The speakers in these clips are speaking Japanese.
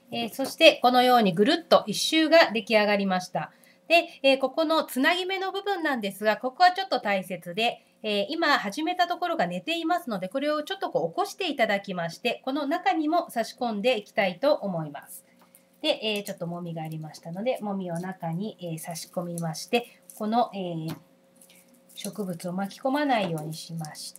そしてこのようにぐるっと一周が出来上がりました。で、ここのつなぎ目の部分なんですが、ここはちょっと大切で、今始めたところが寝ていますので、これをちょっとこう起こしていただきまして、この中にも差し込んでいきたいと思います。で、ちょっともみがありましたので、もみを中に、差し込みまして、この、植物を巻き込まないようにしまして、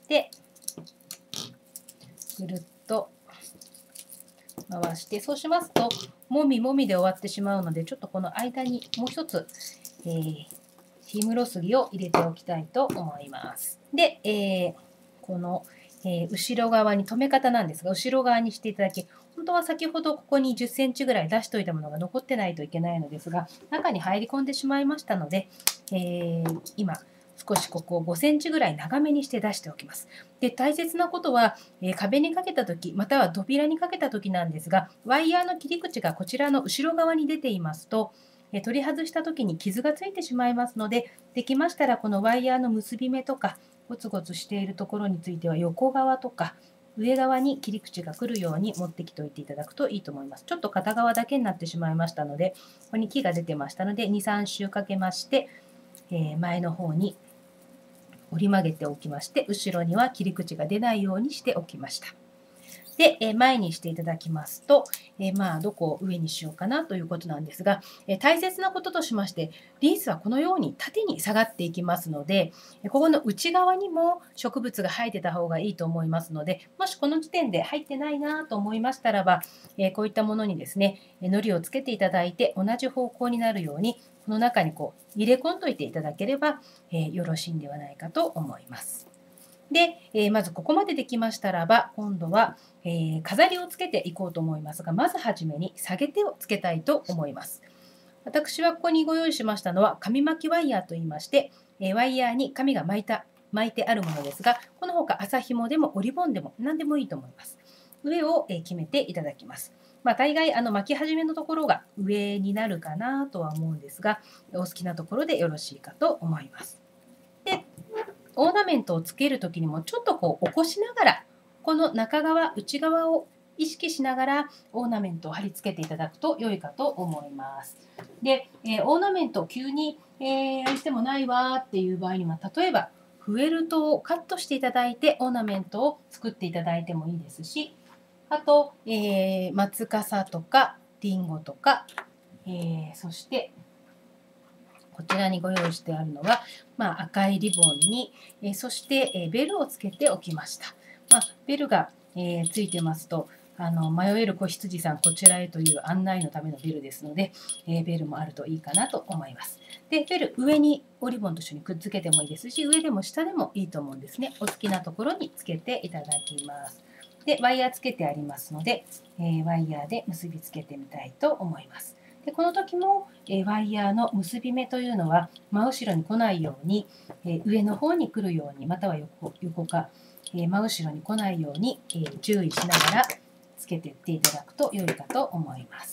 ぐるっと回して、そうしますと、もみもみで終わってしまうので、ちょっとこの間にもう一つ、ヒムロスギを入れておきたいと思います。で、この、後ろ側に留め方なんですが、後ろ側にしていただき、本当は先ほどここに10センチぐらい出しておいたものが残ってないといけないのですが、中に入り込んでしまいましたので、今、少しここを5センチぐらい長めにして出しておきます。で、大切なことは、壁にかけたとき、または扉にかけたときなんですが、ワイヤーの切り口がこちらの後ろ側に出ていますと、取り外したときに傷がついてしまいますので、できましたらこのワイヤーの結び目とか、ゴツゴツしているところについては横側とか、上側に切り口が来るように持ってきておいていただくといいと思います。ちょっと片側だけになってしまいましたので、ここに木が出てましたので、2、3周かけまして、前の方に折り曲げておきまして、後ろには切り口が出ないようにしておきました。で、前にしていただきますと、どこを上にしようかなということなんですが、大切なこととしまして、リースはこのように縦に下がっていきますので、ここの内側にも植物が生えてた方がいいと思いますので、もしこの時点で入ってないなと思いましたらば、こういったものにですね、糊をつけていただいて、同じ方向になるように、この中にこう入れ込んどいていただければ、よろしいんではないかと思います。で、まずここまでできましたらば、今度は、飾りをつけていこうと思いますが、まずはじめに下げ手をつけたいと思います。私はここにご用意しましたのは、紙巻きワイヤーといいまして、ワイヤーに紙が巻いてあるものですが、この他麻紐でも折りボンでも何でもいいと思います。上を決めていただきます。大概巻き始めのところが上になるかなとは思うんですが、お好きなところでよろしいかと思います。で、オーナメントをつける時にもちょっとこう起こしながら、この中側、内側を意識しながらオーナメントを貼り付けていただくと良いかと思います。で、オーナメントを急に、してもないわっていう場合には、例えばフェルトをカットしていただいてオーナメントを作っていただいてもいいですし、あと、松笠とかリンゴとか、そしてこちらにご用意してあるのは、赤いリボンに、そして、ベルをつけておきました。ベルが、ついてますと、迷える子羊さんこちらへという案内のためのベルですので、ベルもあるといいかなと思います。で、ベル上におリボンと一緒にくっつけてもいいですし、上でも下でもいいと思うんですね。お好きなところにつけていただきます。で、ワイヤーつけてありますので、ワイヤーで結びつけてみたいと思います。でこの時も、ワイヤーの結び目というのは真後ろに来ないように、上の方に来るように、または横か、真後ろに来ないように、注意しながらつけていっていただくと良いかと思います。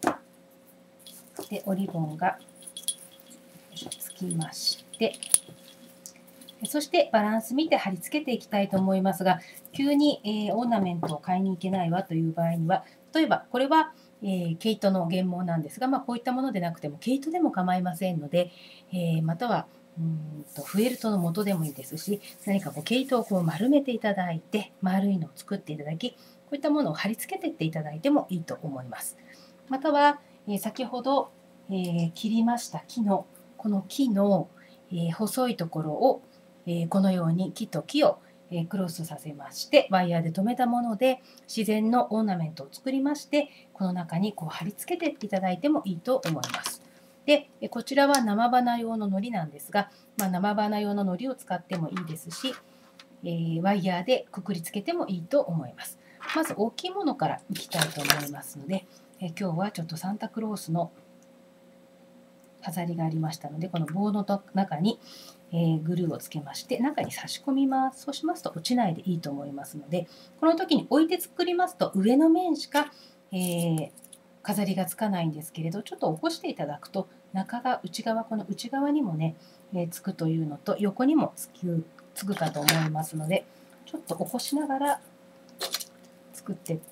でおリボンがつきまして、そしてバランス見て貼り付けていきたいと思いますが、急に、オーナメントを買いに行けないわという場合には、例えばこれは毛糸の原毛なんですが、こういったものでなくても毛糸でも構いませんので、またはフェルトの元でもいいですし、何かこう毛糸をこう丸めていただいて、丸いのを作っていただき、こういったものを貼り付けていっていただいてもいいと思います。または、先ほど、切りました木の、この木の、細いところを、このように木と木をクロスさせまして、ワイヤーで留めたもので自然のオーナメントを作りまして、この中にこう貼り付けていっていただいてもいいと思います。で、こちらは生花用の糊なんですが、生花用の糊を使ってもいいですし、ワイヤーでくくりつけてもいいと思います。まず大きいものからいきたいと思いますので、今日はちょっとサンタクロースの飾りがありましたので、この棒の中にグルーをつけまして中に差し込みます。そうしますと落ちないでいいと思いますので、この時に置いて作りますと上の面しか、飾りがつかないんですけれど、ちょっと起こしていただくと中が内側、この内側にもね、つくというのと横にもつくかと思いますので、ちょっと起こしながら作っていって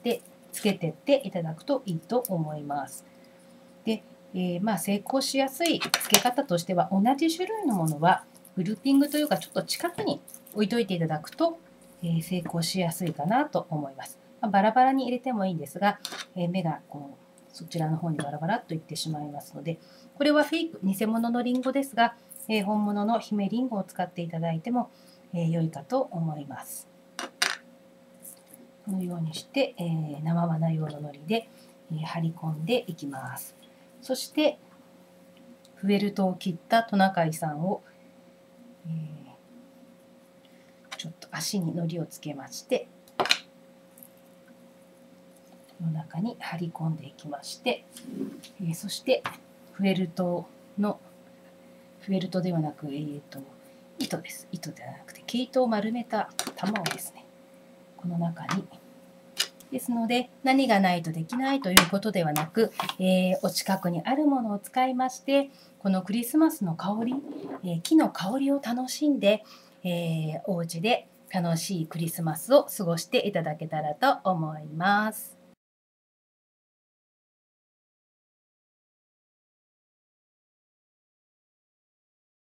つけてっていただくといいと思います。で、成功しやすいつけ方としては、同じ種類のものはグルーピングというかちょっと近くに置いといていただくと、成功しやすいかなと思います。バラバラに入れてもいいんですが、目がそちらの方にバラバラっといってしまいますので、これはフェイク、偽物のリンゴですが、本物の姫リンゴを使っていただいても、良いかと思います。このようにして、生花用の糊で、貼り込んでいきます。そしてフェルトを切ったトナカイさんを、ちょっと足に糊をつけまして、この中に貼り込んでいきまして、そしてフェルトではなく、糸です。糸ではなくて毛糸を丸めた玉をですね、この中に。ですので、何がないとできないということではなく、お近くにあるものを使いまして、このクリスマスの香り、木の香りを楽しんで、お家で楽しいクリスマスを過ごしていただけたらと思います。